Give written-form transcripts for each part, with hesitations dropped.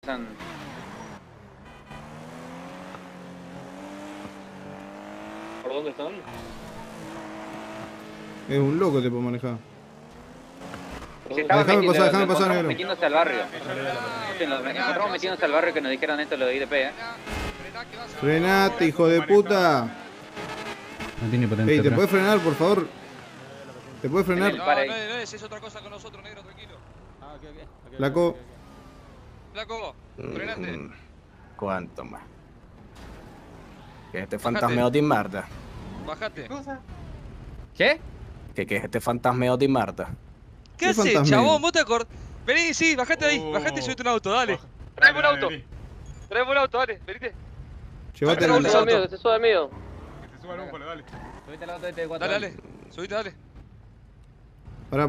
¿Por dónde están? Es un loco te puedo manejar. Se estaban Déjame pasar, negro. metiéndose al barrio. Nos encontramos metiéndose al barrio que nos dijeron esto lo de IDP, Frenate, hijo de puta. No tiene potente. Ey, ¿te puedes frenar, por favor? ¿Te puedes frenar? No, es otra cosa con nosotros, negro, tranquilo. Flaco. Flaco, frenate. ¿Cuánto más? Que este fantasmeo de Marta. Bajate. ¿Qué? Que este fantasmeo de Marta. ¿Qué haces, fantasmeo? chabón? ¿Vos te acordás? Vení, sí, bajate ahí. Bajate y subite un auto, dale. Traeme un auto. Traeme un auto, dale, venite. Llévate Dale, el dale, auto. dale. Que se suba mío. Que se suba el búfalo, dale. Subite al auto de 4. Dale, dale. Subite, dale. Pará.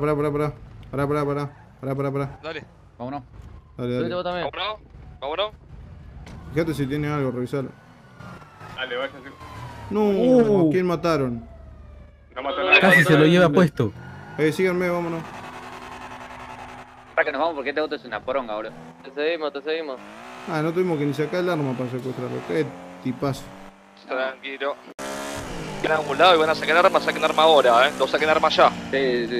Dale. Vámonos. Dale. Vámonos. Vámonos. Fíjate si tiene algo, revisalo. Dale, váyanse. No, ¿a quién mataron? No matan a nadie. Casi se lo lleva puesto. Síganme, vámonos. Para que nos vamos porque este auto es una poronga, boludo. Te seguimos. Ah, no tuvimos que ni sacar el arma para secuestrarlo. Qué tipazo. Tranquilo. Van a algún lado y van a sacar armas, saquen arma ahora, no saquen arma ya. Sí.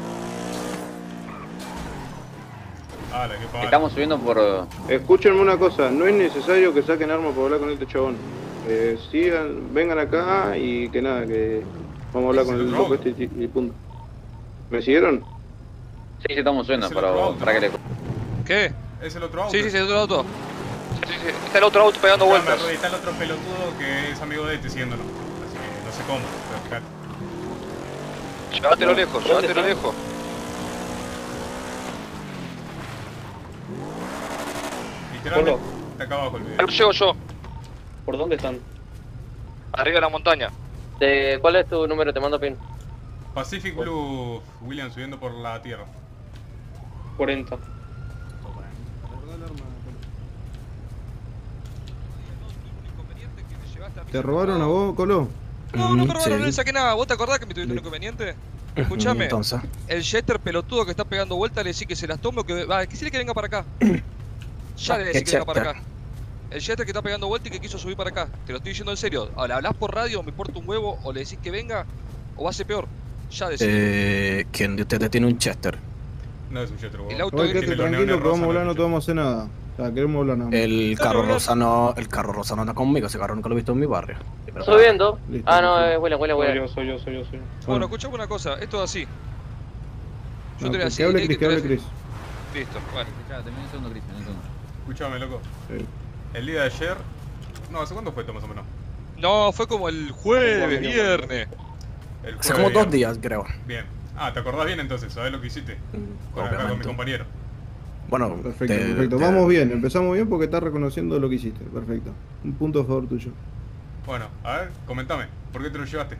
Dale, qué palo. Estamos subiendo por... Escúchenme una cosa, no es necesario que saquen armas para hablar con este chabón. Vengan acá y que nada, que vamos a hablar con el loco este y punto. ¿Me siguieron? Sí, estamos subiendo, Es el otro auto, para que le... ¿Qué? Es el otro auto. Sí, es otro auto. Sí. Está el otro auto pegando vueltas. Está el otro pelotudo que es amigo de este siguiéndolo. Así que no sé cómo, pero fíjate. Llévatelo lejos. Literalmente está acá abajo el video. Llego yo, ¿Por dónde están? arriba de la montaña. ¿Cuál es tu número? Te mando pin. Pacific Blue, William subiendo por la tierra. 40. ¿Te robaron a vos, Colo? No me robaron, sí. no le saqué nada. ¿Vos te acordás que me tuviste un inconveniente? Escuchame, Entonces, el Jester pelotudo que está pegando vueltas le decís que se las tome o que... Va, decirle que venga para acá. Ya le decís que venga para acá. El Jester que está pegando vueltas y que quiso subir para acá. Te lo estoy diciendo en serio. O le hablás por radio, me importa un huevo, o le decís que venga, o va a ser peor. Ya decís. ¿quién de ustedes tiene un Chester? No es un Jester, El auto Oye, es quédate que los tranquilo neones que vamos a rosas hablar, no no te vamos a hacer nada. O sea, queremos hablar nada más. El carro rosa no anda conmigo, ese carro nunca lo he visto en mi barrio. Subiendo. Listo, Ah, no, listo. huele. Soy yo. Bueno, escuchame una cosa, esto es así. Yo te voy a Que decir. hable Chris, que hable Chris. Listo, bueno. Escuchame, loco. Sí. El día de ayer. No, ¿hace cuándo fue esto más o menos? No, fue como el jueves, viernes. El Hace como 2 días, creo. Bien. Ah, ¿te acordás bien entonces? ¿Sabés lo que hiciste? Con acá con mi Obviamente. compañero. Bueno, Perfecto. Vamos bien, empezamos bien porque estás reconociendo lo que hiciste. Perfecto. Un punto a favor tuyo. Bueno, a ver, comentame. ¿Por qué te lo llevaste?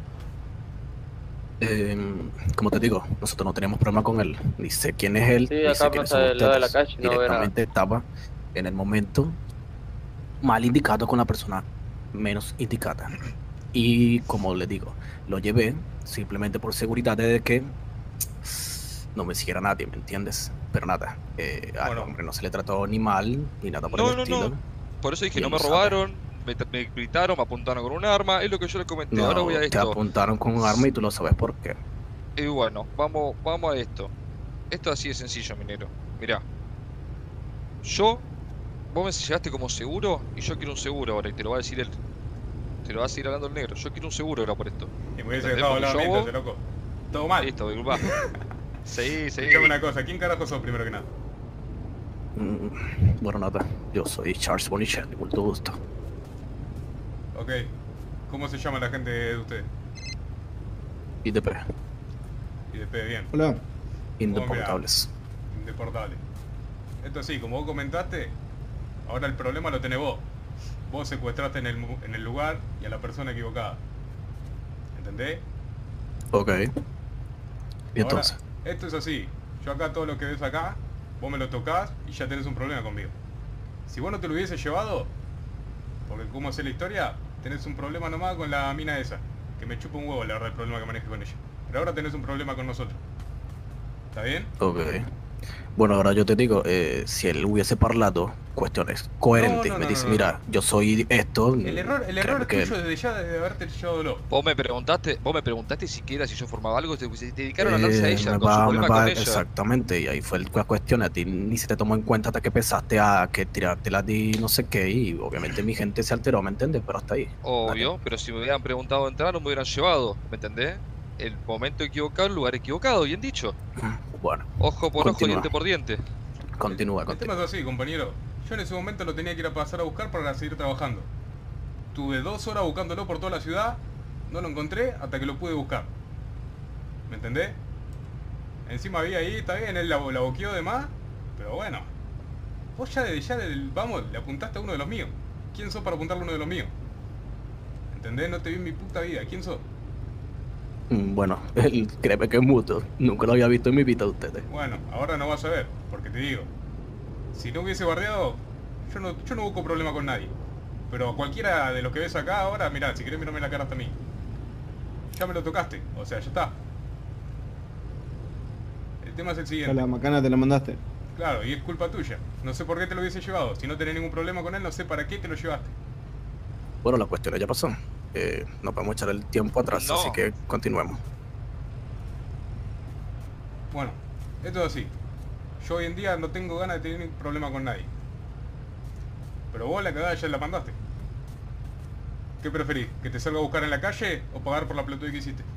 Como te digo, nosotros no tenemos problema con él. Ni sé quién es él, Sí, ni acá sé quiénes pasa son del lado de la ustedes. calle, no verá. Directamente estaba en el momento mal indicado con la persona menos indicada. Y como le digo, lo llevé simplemente por seguridad de que no me siguiera nadie, ¿me entiendes? Pero nada, al Bueno. hombre no se le trató ni mal, ni nada por No, el no, estilo. no. Por eso dije, Y no él me lo sabe. robaron, me gritaron, me apuntaron con un arma, es lo que yo le comenté. No, Ahora voy a te esto. apuntaron con un arma y tú lo sabes por qué. Y bueno, vamos a esto. Esto así de sencillo, minero. Mirá. Vos me llegaste como seguro y yo quiero un seguro ahora y te lo va a decir él. Te lo va a seguir hablando el negro. Yo quiero un seguro ahora por esto. Y me hubiese ¿Entendés? dejado Porque hablar yo mientras, loco. Todo mal. Listo, disculpa. Seguí. Escuchame una cosa. ¿Quién carajo sos primero que nada? Bueno, nada, yo soy Charles Bonicelli, mucho gusto. Ok. ¿Cómo se llama la gente de ustedes? IDP, Y después, bien. Hola. Indeportables. Indeportable. Esto sí, como vos comentaste, ahora el problema lo tenés vos. Vos secuestraste en el lugar y a la persona equivocada. ¿Entendés? Ok. Y entonces, Ahora, esto es así. Yo acá todo lo que ves acá, vos me lo tocás y ya tenés un problema conmigo. Si vos no te lo hubieses llevado, porque como sé la historia, tenés un problema nomás con la mina esa. Que me chupa un huevo la verdad el problema que manejes con ella. Pero ahora tenés un problema con nosotros. ¿Está bien? ok. Bueno, ahora yo te digo, si él hubiese parlado cuestiones coherentes, No, me no, dice, no, no. mira, yo soy esto. El error es que tuyo desde ya de haberte llevado. Vos me preguntaste siquiera si yo formaba algo, se dedicaron a hablarse a ella, con su problema con ella. Exactamente, y ahí fue la cuestión, a ti ni se te tomó en cuenta hasta que empezaste a que tirarte la di no sé qué, y obviamente mi gente se alteró, ¿me entiendes? Pero hasta ahí. Obvio, pero si me hubieran preguntado de entrar no me hubieran llevado, ¿me entendés? El momento equivocado, el lugar equivocado, bien dicho. Bueno, Ojo por ojo, Continúa. diente por diente. continúa, El tema continúa. es así, compañero. Yo en ese momento lo tenía que ir a pasar a buscar para seguir trabajando. Tuve 2 horas buscándolo por toda la ciudad, no lo encontré hasta que lo pude buscar. ¿Me entendés? Encima había ahí, está bien, él la boqueó de más, pero bueno. Vos vamos, le apuntaste a uno de los míos. ¿Quién sos para apuntarle a uno de los míos? ¿Entendés? No te vi en mi puta vida. ¿Quién sos? Bueno, él créeme que es mutuo. Nunca lo había visto en mi vida ustedes. Bueno, ahora no vas a ver, porque te digo. Si no hubiese bardeado, yo no busco problema con nadie. Pero a cualquiera de los que ves acá ahora, mirá, si querés mirarme la cara hasta a mí. Ya me lo tocaste, o sea, ya está. El tema es el Ya siguiente. la macana te la mandaste. Claro, y es culpa tuya. No sé por qué te lo hubiese llevado. Si no tenés ningún problema con él, no sé para qué te lo llevaste. Bueno, la cuestión ya pasó. No podemos echar el tiempo atrás, No. así que continuemos. Bueno, esto es así. Yo hoy en día no tengo ganas de tener ningún problema con nadie. Pero vos la cagada ya la mandaste. ¿Qué preferís? ¿Que te salga a buscar en la calle o pagar por la pelotuda que hiciste?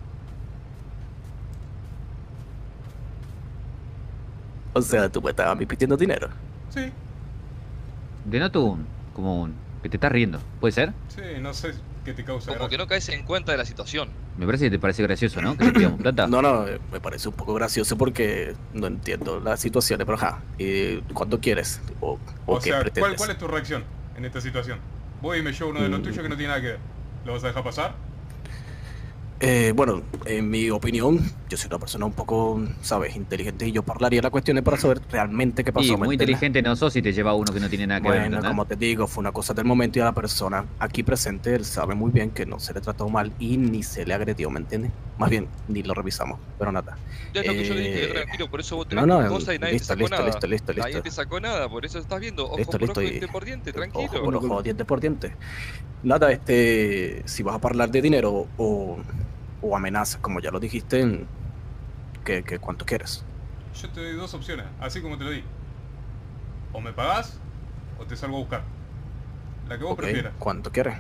O sea, tú me estabas a mí pidiendo dinero. Sí, Denoto que te estás riendo. ¿Puede ser? sí, no sé qué te causa Como que gracia. no caes en cuenta de la situación. Me parece que te parece gracioso, ¿no? Que te pidamos plata. No, me parece un poco gracioso porque no entiendo las situaciones, pero ajá. ¿Cuánto quieres? ¿O O qué sea, pretendes? ¿cuál es tu reacción en esta situación? Voy y me llevo uno de los tuyos que no tiene nada que ver. ¿Lo vas a dejar pasar? Bueno, en mi opinión, yo soy una persona un poco, ¿sabes? Inteligente y yo parlaría las cuestiones para saber realmente qué pasó. Y ¿me muy entiendes? inteligente no sos si te lleva uno que no tiene nada que ver. Bueno, ¿entendés? como te digo, fue una cosa del momento y a la persona aquí presente, él sabe muy bien que no se le trató mal y ni se le agredió, ¿me entiendes? Más bien, ni lo revisamos, pero nada. Ya es lo que yo le dije, Eh, tranquilo, por eso vos tenés no, tus cosas y nadie listo, te sacó nada. listo. Nadie te sacó nada, por eso estás viendo, ojo Listo, por ojo, y- diente por diente, Ojo tranquilo. por ojo, diente por diente. Nada, si vas a hablar de dinero o amenazas, como ya lo dijiste, que ¿cuánto quieres? Yo te doy 2 opciones, así como te lo di. O me pagás o te salgo a buscar. La que vos Ok, prefieras. ¿cuánto quieres?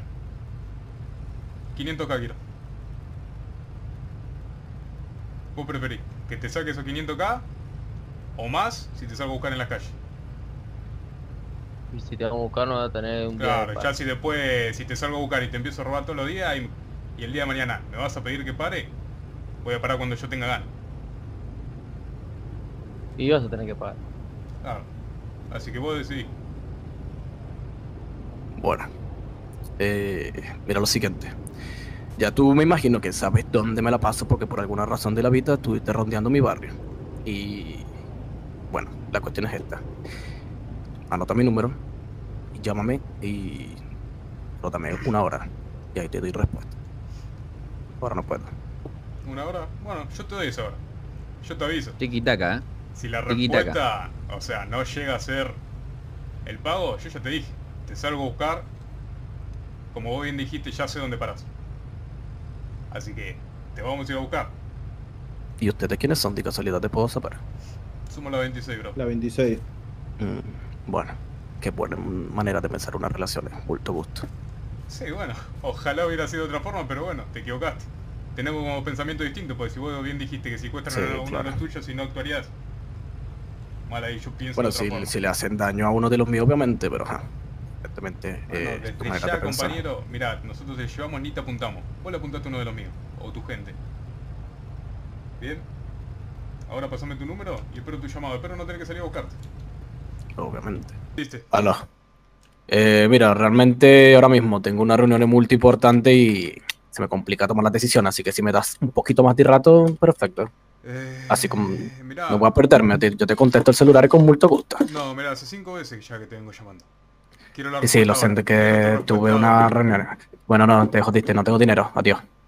500k quiero. ¿Vos preferís que te saque esos 500k o más si te salgo a buscar en la calle? Y si te vamos a buscar, no vas a tener un día Claro, de ya paz. si después, si te salgo a buscar y te empiezo a robar todos los días y el día de mañana me vas a pedir que pare, voy a parar cuando yo tenga ganas. Y vas a tener que pagar. Claro. Así que vos decidís. Bueno, mira lo siguiente. Ya tú me imagino que sabes dónde me la paso porque por alguna razón de la vida estuviste rondeando mi barrio. Y bueno, la cuestión es esta. Anota mi número, y llámame y dame 1 hora. Y ahí te doy respuesta. Ahora no puedo. 1 hora. Bueno, yo te doy esa hora. Yo te aviso. Tiki-taka, ¿eh? Si la Tiquitaca. respuesta, o sea, no llega a ser el pago, yo ya te dije. Te salgo a buscar. Como vos bien dijiste, ya sé dónde parás. Así que te vamos a ir a buscar. ¿Y ustedes quiénes son? De casualidad te puedo saber. Somos la 26, bro. La 26. Bueno, qué buena manera de pensar una relación. Mucho gusto. Sí, bueno, ojalá hubiera sido de otra forma, pero bueno, te equivocaste. Tenemos como pensamiento distinto, porque si vos bien dijiste que si secuestran Sí, a uno claro. de los tuyos, si no actuarías. Mal ahí, yo pienso Bueno, de otra forma. si le hacen daño a uno de los míos, obviamente, pero ajá. Evidentemente, Bueno, tu desde manera ya, de pensar. compañero, mirá, nosotros te llevamos ni te apuntamos. Vos le apuntaste a uno de los míos, o tu gente. Bien. Ahora pasame tu número y espero tu llamado. Espero no tener que salir a buscarte. Obviamente. ¿Viste? Aló. Mira, realmente ahora mismo tengo una reunión muy importante y se me complica tomar la decisión, así que si me das un poquito más de rato, perfecto. Así como Mirá, no voy a perderme, yo te contesto el celular con mucho gusto. no, mirá, hace 5 veces ya que te vengo llamando. Quiero la Y sí, lo respuesta siento ahora. Quiero que tu tuve respuesta una ahora. reunión. Bueno, no, te jodiste, no tengo dinero. Adiós.